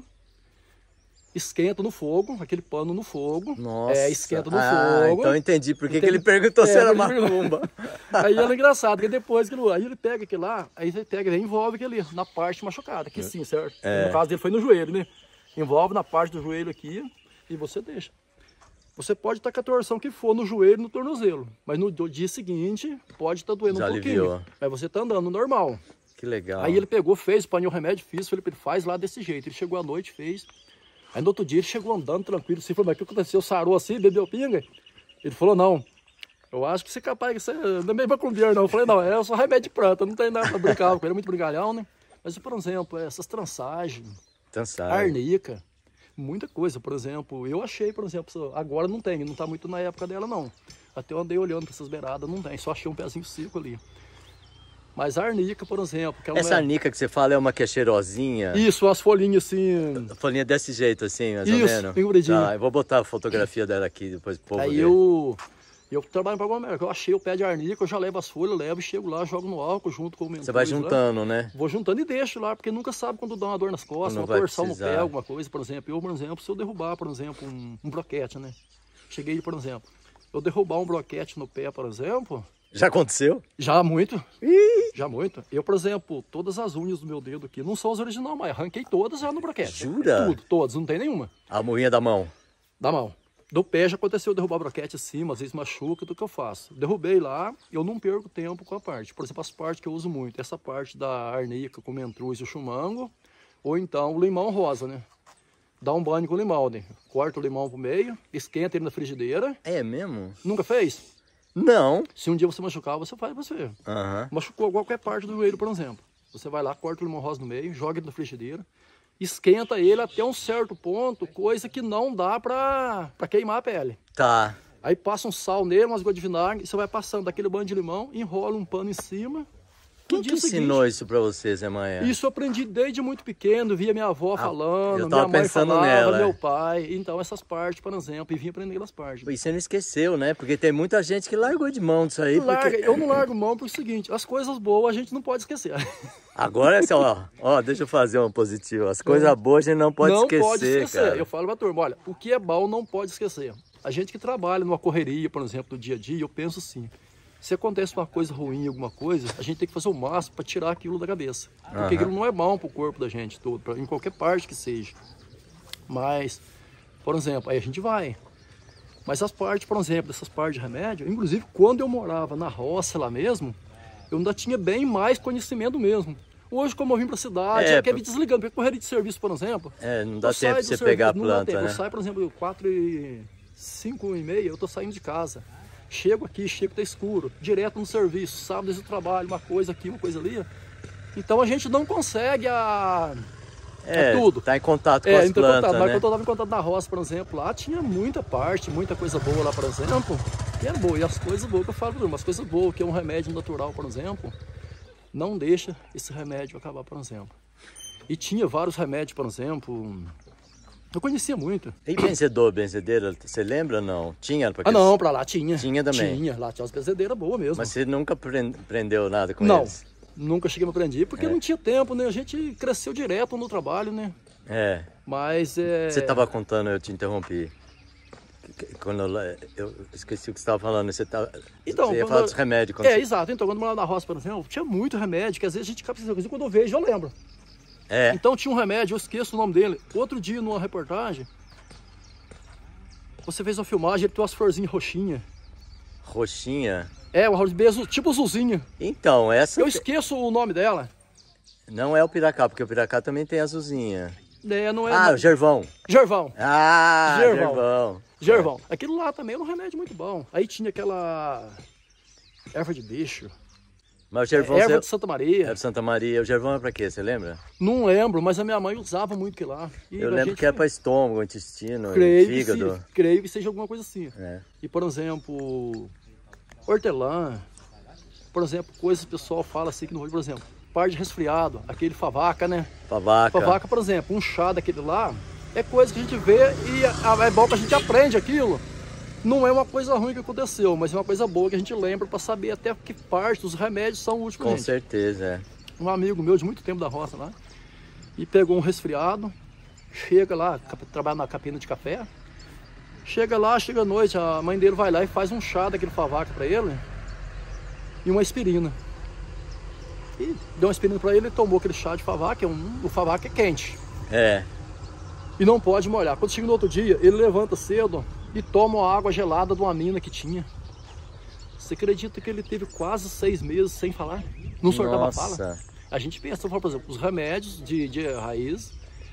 Esquenta no fogo, aquele pano no fogo. Nossa. É, esquenta no ah, fogo. Então eu entendi por que Entendi. ele perguntou É, se era ele macumba. Aí era engraçado, porque depois que ele, aí ele pega aquilo lá, aí você pega e envolve aquele na parte machucada, aqui sim, certo? É. No caso dele foi no joelho, né? Envolve na parte do joelho aqui e você deixa. Você pode estar com a torção que for no joelho e no tornozelo, mas no dia seguinte pode estar doendo Já um pouquinho. aliviou. Mas você está andando normal. Que legal. Aí ele pegou, fez, panhou o remédio, fiz, Felipe, ele faz lá desse jeito. Ele chegou à noite, fez. Aí no outro dia ele chegou andando tranquilo, assim, falou, mas o que aconteceu? Sarou assim, bebeu pinga? Ele falou, não, eu acho que você é capaz de ser, não é meio macumbeiro não. Eu falei, não, é só remédio de planta, não tem nada pra brincar com ele, é muito brincalhão, né? Mas, por exemplo, essas trançagens, Cansado. arnica, muita coisa, por exemplo, eu achei, por exemplo, agora não tem, não tá muito na época dela não. Até eu andei olhando pra essas beiradas, não tem, só achei um pezinho seco ali. Mas a arnica, por exemplo... Que ela Essa é... arnica que você fala é uma que é cheirosinha? Isso, as folhinhas assim... A folhinha desse jeito, assim, mais Isso, ou menos? bem compridinha. Tá, eu vou botar a fotografia dela aqui, depois o povo Aí ver. eu... Eu trabalho para alguma merda, eu achei o pé de arnica, eu já levo as folhas, levo e chego lá, jogo no álcool junto com o mentor. Você vai juntando, né? Vou juntando e deixo lá, porque nunca sabe quando dá uma dor nas costas, Não uma vai torção precisar. no pé, alguma coisa, por exemplo. Eu, por exemplo, se eu derrubar, por exemplo, um, um broquete, né? Cheguei, por exemplo, eu derrubar um broquete no pé, por exemplo... Já aconteceu? Já muito. Ih! Já muito. Eu, por exemplo, todas as unhas do meu dedo aqui, não são as originais, mas arranquei todas já no broquete. Jura? Tudo, todas, não tem nenhuma. A murrinha da mão. Da mão. Do pé já aconteceu derrubar broquete acima, às vezes machuca, do que eu faço. Derrubei lá, eu não perco tempo com a parte. Por exemplo, as partes que eu uso muito, essa parte da arnica com o mentruz e o chumango, ou então o limão rosa, né? Dá um banho com o limão, né? Corta o limão pro meio, esquenta ele na frigideira. É mesmo? Nunca fez? Não. Se um dia você machucar, você faz pra você. Aham. Machucou qualquer parte do joelho, por exemplo. Você vai lá, corta o limão rosa no meio, joga ele na frigideira, esquenta ele até um certo ponto, coisa que não dá pra, pra queimar a pele. Tá. Aí passa um sal nele, umas gotas de vinagre, e você vai passando daquele banho de limão, enrola um pano em cima. Quem No que dia seguinte- ensinou isso pra você, Zé Manhã? Isso eu aprendi desde muito pequeno, via minha avó Ah, falando, eu tava minha mãe pensando falava, nela, meu é. pai. Então essas partes, por exemplo, e vinha aprendendo aquelas partes. E você não esqueceu, né? Porque tem muita gente que largou de mão disso aí. Larga, Porque... eu não largo mão porque é o seguinte, as coisas boas a gente não pode esquecer. Agora é assim, ó, ó, deixa eu fazer um positivo. As coisas boas a gente não pode não esquecer, pode esquecer. cara. Eu falo pra turma, olha, o que é bom não pode esquecer. A gente que trabalha numa correria, por exemplo, do dia a dia, eu penso assim, se acontece uma coisa ruim, alguma coisa, a gente tem que fazer o máximo para tirar aquilo da cabeça. Porque Aham. aquilo não é bom pro corpo da gente todo, pra, em qualquer parte que seja. Mas, por exemplo, aí a gente vai. Mas as partes, por exemplo, dessas partes de remédio, inclusive quando eu morava na roça lá mesmo, eu ainda tinha bem mais conhecimento mesmo. Hoje, como eu vim pra cidade, É, eu quero pra- me desligando, porque correria de serviço, por exemplo, É, não dá eu saio tempo do de você serviço, pegar a não dá planta, tempo. né? Eu saio, por exemplo, quatro e cinco e meia, eu tô saindo de casa. Chego aqui, chego tá escuro, direto no serviço, sábado eu trabalho, uma coisa aqui, uma coisa ali. Então a gente não consegue a... É, tudo. tá em contato com É, as então, plantas, contato, mas né? quando eu tava em contato na roça, por exemplo, lá tinha muita parte, muita coisa boa lá, por exemplo, que era boa. E as coisas boas que eu falo, por exemplo, as coisas boas, que é um remédio natural, por exemplo, não deixa esse remédio acabar, por exemplo. E tinha vários remédios, por exemplo, eu conhecia muito. E benzedor, benzedeira, você lembra ou não? Tinha pra Ah, aqueles- não, pra lá tinha. Tinha também? Tinha, lá tinha umas benzedeiras boas mesmo. Mas você nunca pren- prendeu nada com Não, eles? nunca cheguei a me aprender, porque É. não tinha tempo, né? A gente cresceu direto no trabalho, né? É. Mas é... Você estava contando, eu te interrompi. Que- que- Quando eu, eu esqueci o que você estava falando. Você, tava, Então, você ia quando falar eu- dos remédios. Quando É, você... exato. Então, quando eu morava na roça, por exemplo, tinha muito remédio, que às vezes a gente acaba esquecendo. Quando eu vejo, eu lembro. É. Então tinha um remédio, eu esqueço o nome dele. Outro dia, numa reportagem, você fez uma filmagem, ele tem umas florzinhas roxinhas. Roxinha. É, uma beijo, tipo azulzinha. Então, essa Eu esqueço o nome dela. não é o piracá, porque o piracá também tem azulzinha. É, não é... Ah, o gervão. Gervão. Ah, Gervão. gervão. Gervão. Aquilo lá também era um remédio muito bom. Aí tinha aquela erva de bicho. Mas o Gervão... Erva você... de Santa Maria. Erva de Santa Maria. O Gervão é pra quê? Você lembra? Não lembro, mas a minha mãe usava muito aquilo lá. E eu lembro gente... que é pra estômago, intestino, creio fígado. Que se... Creio que seja alguma coisa assim. É. E, por exemplo, hortelã, por exemplo, coisas que o pessoal fala assim que no Rio, por exemplo, par de resfriado, aquele favaca, né? Favaca. Favaca, por exemplo, um chá daquele lá, é coisa que a gente vê e é bom que a gente aprende aquilo. Não é uma coisa ruim que aconteceu, mas é uma coisa boa que a gente lembra para saber até que parte dos remédios são úteis pra Com gente. certeza, é. Um amigo meu de muito tempo da roça lá, e pegou um resfriado, chega lá, trabalha na capina de café, chega lá, chega à noite, a mãe dele vai lá e faz um chá daquele favaca para ele e uma aspirina. E deu uma aspirina para ele, ele tomou aquele chá de favaca, é um, o favaca é quente. É. E não pode molhar. Quando chega no outro dia, ele levanta cedo e toma a água gelada de uma mina que tinha. Você acredita que ele teve quase seis meses sem falar? Não soltava fala? A gente pensa, por exemplo, os remédios de, de raiz,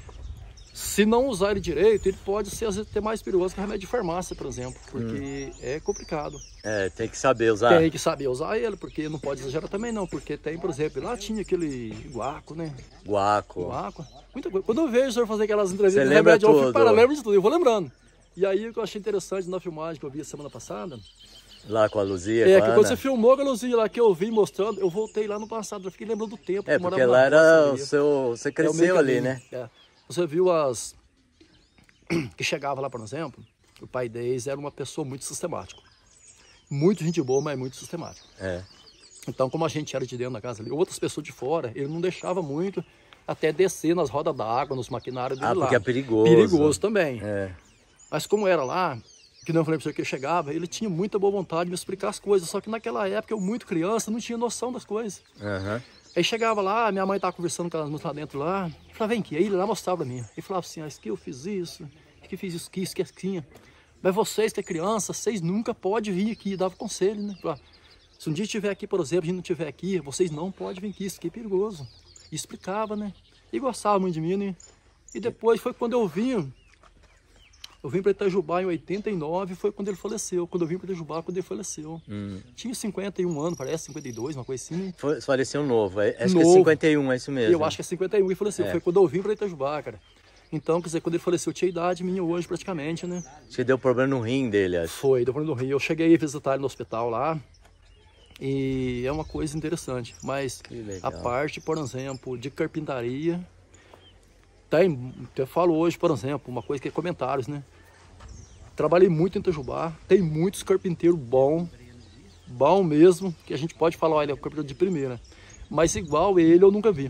se não usar ele direito, ele pode ser às vezes até mais perigoso que remédio de farmácia, por exemplo, porque hum. é complicado. É, tem que saber usar. Tem que saber usar ele, porque não pode exagerar também não, porque tem, por exemplo, lá tinha aquele guaco, né? Guaco. Guaco. Muita coisa. Quando eu vejo o senhor fazer aquelas entrevistas de remédio, eu fico, para, lembro de tudo, eu vou lembrando. E aí o que eu achei interessante na filmagem que eu vi a semana passada... Lá com a Luzia, É, com a que quando Ana. você filmou com a Luzia lá, que eu vi mostrando, eu voltei lá no passado, eu fiquei lembrando do tempo. É, porque lá era o seu... Você cresceu é ali, né? É. Você viu as... que chegava lá, por exemplo, o pai deles era uma pessoa muito sistemática. Muito gente boa, mas muito sistemática. É. Então, como a gente era de dentro da casa ali, outras pessoas de fora, ele não deixava muito até descer nas rodas d'água, nos maquinários dele ah, lá. porque é perigoso. Perigoso também. É. Mas como era lá, que não falei para você que eu chegava, ele tinha muita boa vontade de me explicar as coisas, só que naquela época eu, muito criança, não tinha noção das coisas. Uhum. Aí chegava lá, minha mãe estava conversando com as moças lá dentro lá, e falava, vem aqui, aí ele lá mostrava para mim. Ele falava assim, ah, isso que eu fiz isso, isso que eu fiz isso, que isso que tinha. Mas vocês que é criança, vocês nunca podem vir aqui, dava conselho, né? Falava, se um dia estiver aqui, por exemplo, a gente não estiver aqui, vocês não podem vir aqui, isso aqui é perigoso. E explicava, né? E gostava muito de mim, né? E depois foi quando eu vim, eu vim para Itajubá em oitenta e nove, foi quando ele faleceu. Quando eu vim para Itajubá, quando ele faleceu. Hum. Tinha cinquenta e um anos, parece, cinquenta e dois, uma coisa assim. Foi, faleceu novo, acho novo. que é cinquenta e um, é isso mesmo. Eu acho que é cinquenta e um e faleceu. É. Foi quando eu vim para Itajubá, cara. Então, quer dizer, quando ele faleceu, eu tinha idade minha hoje praticamente, né? Você deu problema no rim dele, acho. Foi, deu problema no rim. Eu cheguei a visitar ele no hospital lá. E é uma coisa interessante. Mas a parte, por exemplo, de carpintaria... Tem, eu falo hoje, por exemplo, uma coisa que é comentários, né? Trabalhei muito em Itajubá, tem muitos carpinteiros bons, bom mesmo, que a gente pode falar, olha, é o carpinteiro de primeira. Mas igual ele eu nunca vi.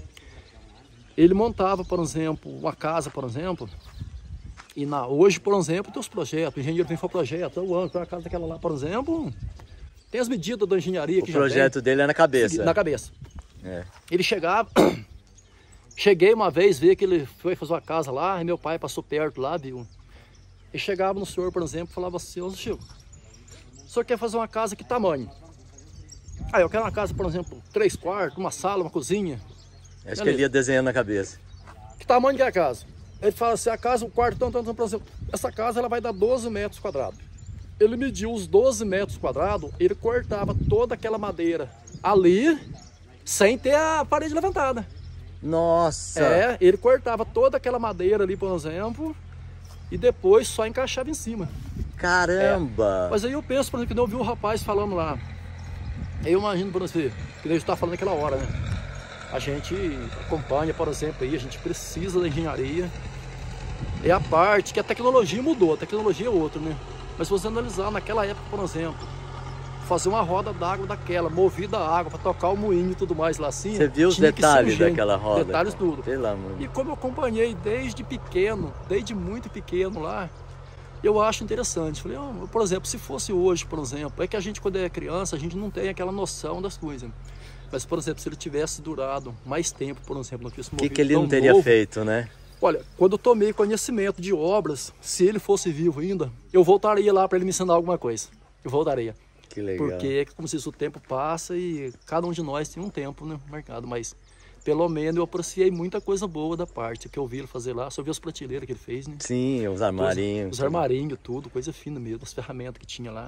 Ele montava, por exemplo, uma casa, por exemplo, e na, hoje, por exemplo, tem os projetos, o engenheiro vem para o projeto, o ano, a casa daquela lá, por exemplo, tem as medidas da engenharia que o já projeto tem, dele é na cabeça. Na cabeça. É. Ele chegava... Cheguei uma vez, vi que ele foi fazer uma casa lá, e meu pai passou perto lá, viu? E chegava no senhor, por exemplo, e falava assim, ô Chico, o senhor quer fazer uma casa que tamanho? Ah, eu quero uma casa, por exemplo, três quartos, uma sala, uma cozinha. Acho Beleza. Que ele ia desenhando na cabeça. Que tamanho que é a casa? Ele fala assim, a casa, o quarto, tanto, tanto, por exemplo, essa casa ela vai dar doze metros quadrados. Ele mediu os doze metros quadrados, ele cortava toda aquela madeira ali, sem ter a parede levantada. Nossa! É, ele cortava toda aquela madeira ali, por exemplo, e depois só encaixava em cima. Caramba! É. Mas aí eu penso, por exemplo, que não ouvi o rapaz falando lá. Aí eu imagino para você, que ele está falando naquela hora, né? A gente acompanha, por exemplo, aí, a gente precisa da engenharia. É a parte que a tecnologia mudou, a tecnologia é outra, né? Mas se você analisar naquela época, por exemplo, fazer uma roda d'água daquela, movida a água para tocar o moinho e tudo mais lá assim. Você viu os detalhes daquela roda? Detalhes cara. tudo. Pelo amor. E como eu acompanhei desde pequeno, desde muito pequeno lá, eu acho interessante. Falei, oh, por exemplo, se fosse hoje, por exemplo, é que a gente quando é criança, a gente não tem aquela noção das coisas. Mas, por exemplo, se ele tivesse durado mais tempo, por exemplo, não tivesse movido O que, que ele não teria novo, feito, né? Olha, quando eu tomei conhecimento de obras, se ele fosse vivo ainda, eu voltaria lá para ele me ensinar alguma coisa. Eu voltaria. Que legal. Porque, como se diz, o tempo passa e cada um de nós tem um tempo, né, marcado, mas pelo menos eu apreciei muita coisa boa da parte que eu vi ele fazer lá, só vi as prateleiras que ele fez, né? Sim, os armarinhos. Os, os armarinhos, tudo, coisa fina mesmo, as ferramentas que tinha lá.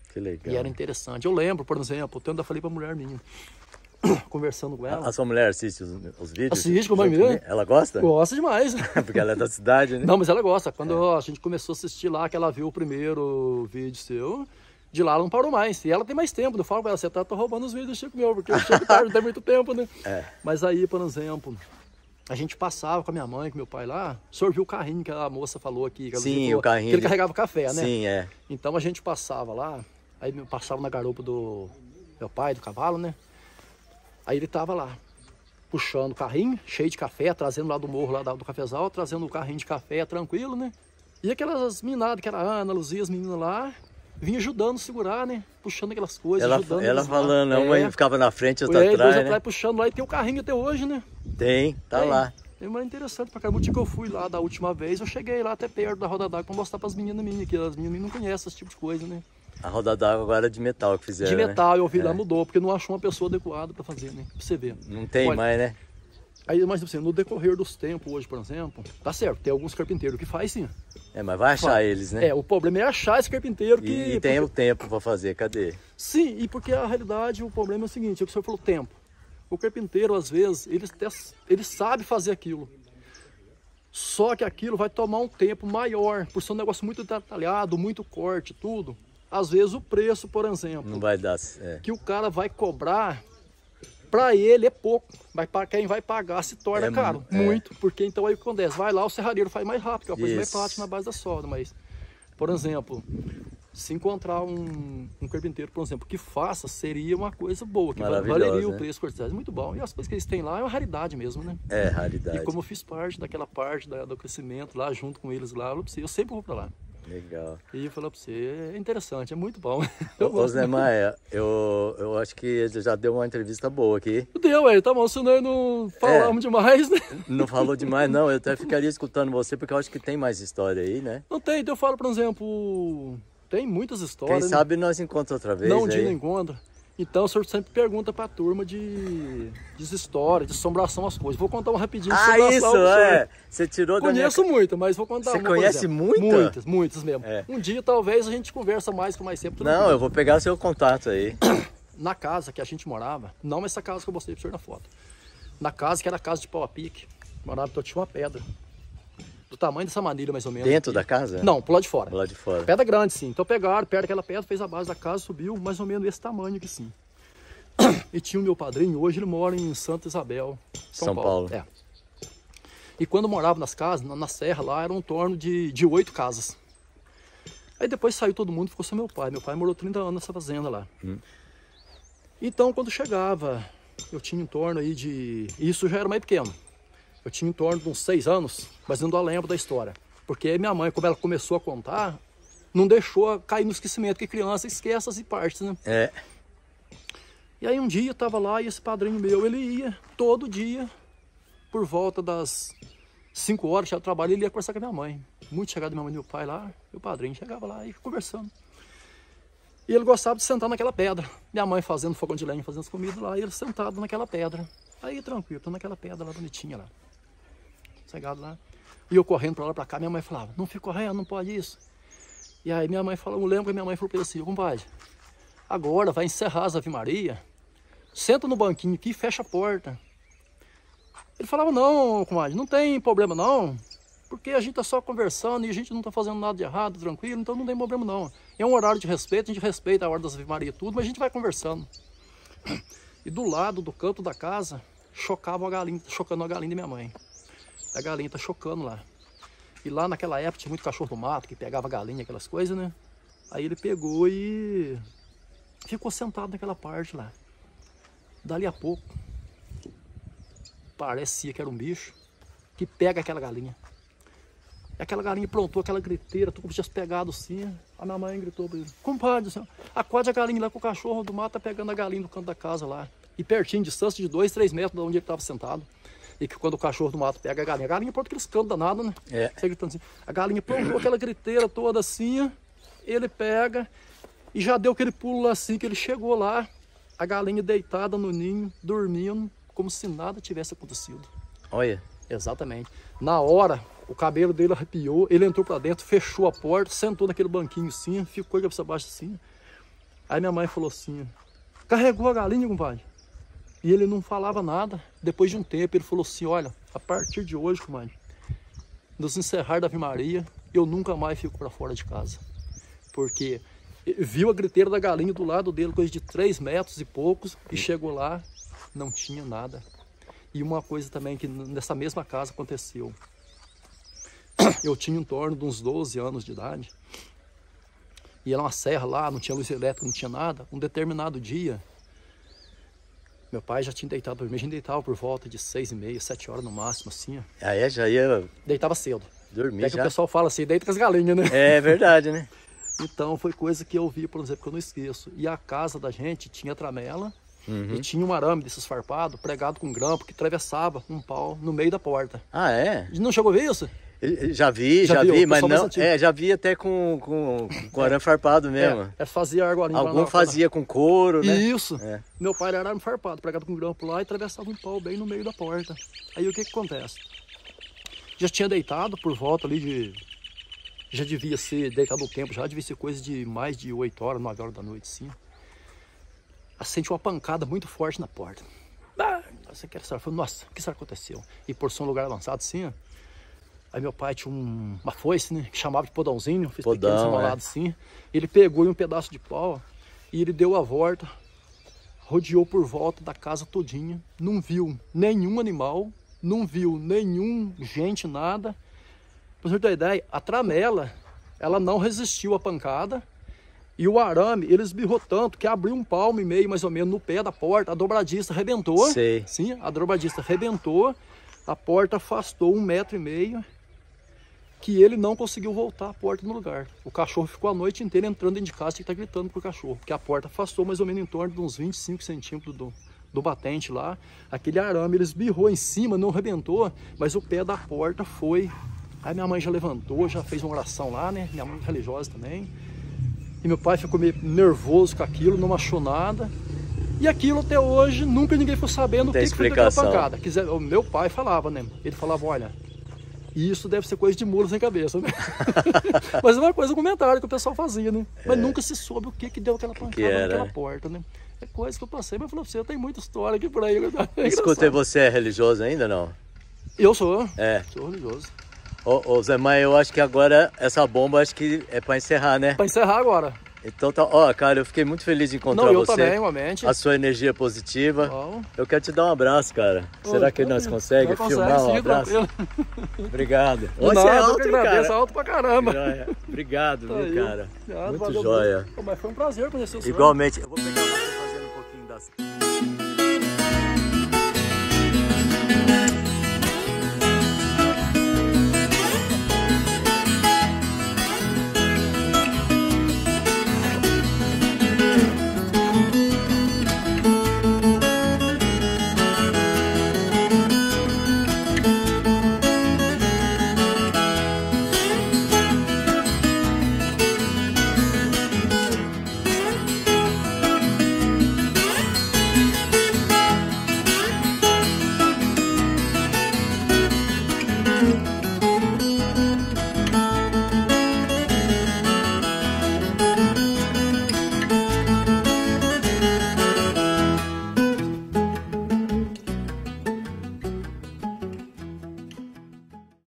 Que legal. E era interessante. Eu lembro, por exemplo, eu ainda falei pra mulher minha, conversando com ela. A, a sua mulher assiste os, os vídeos? Assiste com a mãe minha. Ela gosta? Gosta demais. Porque ela é da cidade, né? Não, mas ela gosta. Quando é. a gente começou a assistir lá, que ela viu o primeiro vídeo seu, de lá ela não parou mais. E ela tem mais tempo. Eu falo pra ela, você tá, tá roubando os vídeos do Chico meu, porque o Chico tá, não tem muito tempo, né? É. Mas aí, por exemplo, a gente passava com a minha mãe, com meu pai lá, o senhor viu o carrinho que a moça falou aqui. Que Sim, falou, o carrinho. Que ele carregava café, né? Sim, é. Então a gente passava lá, aí passava na garupa do meu pai, do cavalo, né? Aí ele tava lá, puxando o carrinho, cheio de café, trazendo lá do morro, lá do cafezal, trazendo o carrinho de café, tranquilo, né? E aquelas minadas, que era a Ana, a Luzia, as meninas lá, vinha ajudando a segurar, né? Puxando aquelas coisas, ela, ajudando ela falando, lá. uma é. ficava na frente, outra é, atrás, né? atrás, puxando lá, e tem o carrinho até hoje, né? Tem, tá tem. lá. É mais interessante pra caramba. O dia que eu fui lá da última vez, eu cheguei lá até perto da roda d'água pra mostrar pras meninas minhas, que as meninas não conhecem esse tipo de coisa, né? A roda d'água agora é de metal que fizeram, De metal, né? eu vi é. lá, mudou, porque não achou uma pessoa adequada pra fazer, né? Pra você ver. Não tem Olha, mais, né? Aí, mas assim, no decorrer dos tempos hoje, por exemplo, tá certo, tem alguns carpinteiros que faz sim. É, mas vai achar faz. eles, né? É, o problema é achar esse carpinteiro que... E, e tem porque... o tempo pra fazer, cadê? Sim, e porque a realidade, o problema é o seguinte, é que o senhor falou tempo. O carpinteiro, às vezes, ele, ele sabe fazer aquilo. Só que aquilo vai tomar um tempo maior, por ser um negócio muito detalhado, muito corte, tudo. Às vezes o preço, por exemplo, não vai dar, é. que o cara vai cobrar, para ele é pouco, mas para quem vai pagar se torna é, caro, é. muito, porque então aí o que acontece? Vai lá, o serralheiro faz mais rápido, que é uma coisa mais Isso. prática na base da solda, mas, por exemplo, se encontrar um, um carpinteiro, por exemplo, que faça, seria uma coisa boa, que valeria o né? preço cortesado, muito bom, e as coisas que eles têm lá é uma raridade mesmo, né? É, raridade. E como eu fiz parte daquela parte da, do crescimento lá, junto com eles lá, eu, eu sempre vou para lá. Legal. E eu falo pra você, é interessante, é muito bom. Ô Zé Maia, eu, eu acho que já deu uma entrevista boa aqui. Deu, ué, tá bom, senão não falamos é, demais, né? Não falou demais, não. Eu até ficaria escutando você, porque eu acho que tem mais história aí, né? Não tem, então eu falo, por exemplo, tem muitas histórias. Quem sabe nós encontramos outra vez. Não, um aí. dia não encontra. Então o senhor sempre pergunta pra turma de, de história, de assombração as coisas. Vou contar um rapidinho de Ah, assombração. isso, é. Você tirou da minha... Conheço muito, mas vou contar Você uma, conhece muita? Muitas, muitas mesmo. É. Um dia talvez a gente conversa mais com mais tempo. Não, eu vou pegar seu contato aí. Na casa que a gente morava, não essa casa que eu mostrei pro senhor na foto. Na casa que era a casa de pau a pique, morava, então tinha uma pedra. Do tamanho dessa manilha, mais ou menos. Dentro aqui. da casa? Não, pro lado de fora. Pro lado de fora. Pedra grande, sim. Então pegaram, perto daquela pedra, fez a base da casa, subiu, mais ou menos esse tamanho aqui, sim. E tinha o meu padrinho, hoje ele mora em Santa Isabel, São, São Paulo. Paulo. É. E quando morava nas casas, na, na serra lá, eram em torno de, de oito casas. Aí depois saiu todo mundo, ficou só meu pai. Meu pai morou trinta anos nessa fazenda lá. Hum. Então quando chegava, eu tinha em torno aí de... Isso já era mais pequeno. Eu tinha em torno de uns seis anos, mas não lembro da história. Porque minha mãe, como ela começou a contar, não deixou cair no esquecimento, porque criança esquece as partes, né? É. E aí um dia eu tava lá e esse padrinho meu, ele ia todo dia, por volta das cinco horas, já trabalho, ele ia conversar com a minha mãe. Muito chegado minha mãe e meu pai lá, meu padrinho chegava lá e conversando. E ele gostava de sentar naquela pedra. Minha mãe fazendo fogão de lenha, fazendo as comidas lá, e ele sentado naquela pedra. Aí tranquilo, tô naquela pedra lá bonitinha lá. Chegado lá. E eu correndo pra lá pra cá, minha mãe falava, não fica correndo, não pode isso. E aí minha mãe falou, eu lembro que minha mãe falou pra ele assim, compadre, agora vai encerrar as Ave Maria, senta no banquinho aqui e fecha a porta. Ele falava, não, comadre, não tem problema não, porque a gente tá só conversando e a gente não tá fazendo nada de errado, tranquilo, então não tem problema não. É um horário de respeito, a gente respeita a hora das Ave Maria e tudo, mas a gente vai conversando. E do lado, do canto da casa, chocava uma galinha, chocando a galinha da minha mãe. A galinha tá chocando lá. E lá naquela época tinha muito cachorro do mato, que pegava galinha, aquelas coisas, né? Aí ele pegou e ficou sentado naquela parte lá. Dali a pouco, parecia que era um bicho que pega aquela galinha. E aquela galinha plantou aquela griteira, tudo como se tivesse pegado assim. A minha mãe gritou para ele, compadre, acorde a galinha lá com o cachorro do mato, tá pegando a galinha no canto da casa lá. E pertinho, distância de dois, três metros de onde ele estava sentado. E que quando o cachorro do mato pega a galinha, a galinha pronto aqueles cantos danados, né? É. Você gritando assim, a galinha plantou aquela griteira toda assim, ele pega e já deu aquele pulo lá assim, que ele chegou lá, a galinha deitada no ninho, dormindo, como se nada tivesse acontecido. Olha. Exatamente. Na hora, o cabelo dele arrepiou, ele entrou pra dentro, fechou a porta, sentou naquele banquinho assim, ficou de cabeça baixa assim. Aí minha mãe falou assim, carregou a galinha, compadre? E ele não falava nada. Depois de um tempo, ele falou assim, olha, a partir de hoje, compadre, nos encerrar da Ave Maria, eu nunca mais fico para fora de casa. Porque viu a griteira da galinha do lado dele, coisa de três metros e poucos, e chegou lá, não tinha nada. E uma coisa também que nessa mesma casa aconteceu. Eu tinha em torno de uns doze anos de idade. E era uma serra lá, não tinha luz elétrica, não tinha nada. Um determinado dia, meu pai já tinha deitado por mim, a gente deitava por volta de seis e meia, sete horas no máximo, assim. Ah, é? Já ia... Deitava cedo. Dormir Até já? que o pessoal fala assim, deita com as galinhas, né? É verdade, né? Então foi coisa que eu vi, por exemplo, que eu não esqueço. E a casa da gente tinha tramela, uhum. E tinha um arame desses farpados, pregado com grampo, que atravessava um pau no meio da porta. Ah, é? Não chegou a ver isso? Já vi, já, já vi, vi mas não, é, já vi até com, com, com arame farpado mesmo. É, é fazia argolinha. Algum fazia com couro, né? Isso. É. Meu pai era arame farpado, pregado com grampo lá e atravessava um pau bem no meio da porta. Aí o que que acontece? Já tinha deitado por volta ali de... Já devia ser deitado o tempo, já devia ser coisa de mais de oito horas, nove horas da noite, sim. Senti uma pancada muito forte na porta. Ah, você quer saber? Falei, nossa, o que será que aconteceu? E por ser um lugar avançado assim, ó. Aí meu pai tinha um, uma foice, né, que chamava de podãozinho, fiz Podão, pequenos enrolados é. assim. Ele pegou um pedaço de pau e ele deu a volta, rodeou por volta da casa todinha, não viu nenhum animal, não viu nenhum gente, nada. Pra você ter uma ideia, a tramela, ela não resistiu à pancada e o arame, ele esbirrou tanto que abriu um palmo e meio, mais ou menos, no pé da porta, a dobradiça arrebentou. Sei. Sim, a dobradiça arrebentou, a porta afastou um metro e meio, que ele não conseguiu voltar a porta no lugar. O cachorro ficou a noite inteira entrando dentro de casa e tá gritando pro cachorro, porque a porta afastou mais ou menos em torno de uns vinte e cinco centímetros do, do batente lá. Aquele arame, ele esbirrou em cima, não arrebentou, mas o pé da porta foi... Aí minha mãe já levantou, já fez uma oração lá, né? Minha mãe é religiosa também. E meu pai ficou meio nervoso com aquilo, não achou nada. E aquilo até hoje, nunca ninguém foi sabendo o que, que foi daquela pancada. Quiser, o meu pai falava, né? Ele falava, olha, isso deve ser coisa de muro sem cabeça, né? Mas é uma coisa, um comentário que o pessoal fazia, né? Mas é. Nunca se soube o que que deu aquela pancada que naquela porta, né? É coisa que eu passei, mas eu falei pra você, tem muita história aqui por aí. É Escutei, você é religioso ainda, não? Eu sou. É. Sou religioso. Ô, ô Zé Maia, eu acho que agora essa bomba acho que é para encerrar, né? Para encerrar agora. Então tá, ó, cara, eu fiquei muito feliz de encontrar Não, eu você. também, igualmente. A sua energia positiva. Bom. Eu quero te dar um abraço, cara. Ô, Será que nós conseguimos filmar um abraço? Obrigado. Você nada, é alto, cara. alto pra caramba. Joia. Obrigado, tá viu, cara? Obrigado, muito joia. Mas foi um prazer conhecer o senhor. Igualmente. Eu vou pegar você fazendo um pouquinho das...